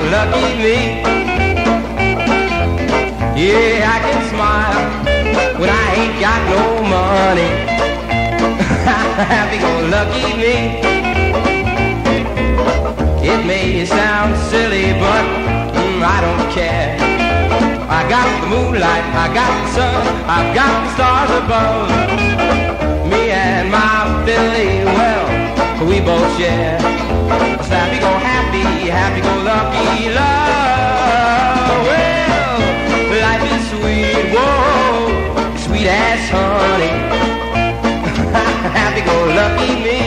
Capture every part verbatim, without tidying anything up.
happy-go-lucky me. Yeah, I can smile when I ain't got no money. Happy-go-lucky me. It may sound silly, but mm, I don't care. I got the moonlight, I got the sun, I've got the stars above. Me and my Billy, well, we both share. Happy-go-happy, happy-go-lucky love. Well, life is sweet, whoa, sweet as honey. Happy-go-lucky me.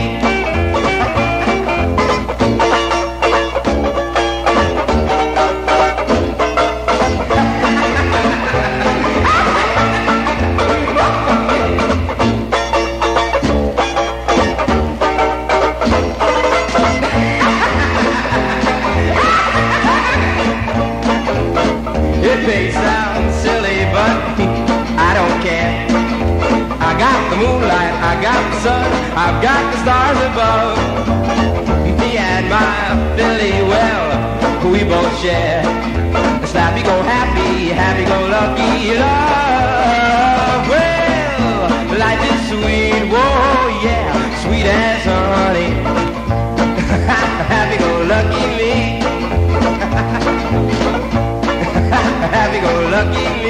It may sound silly, but I don't care. I got the moonlight, I got the sun, I've got the stars above. Me and my Billy, well, we both share. It's happy-go-happy, happy-go-lucky love. Well, life is sweet, whoa, yeah, sweet as honey. Happy-go-lucky me. Happy-go-lucky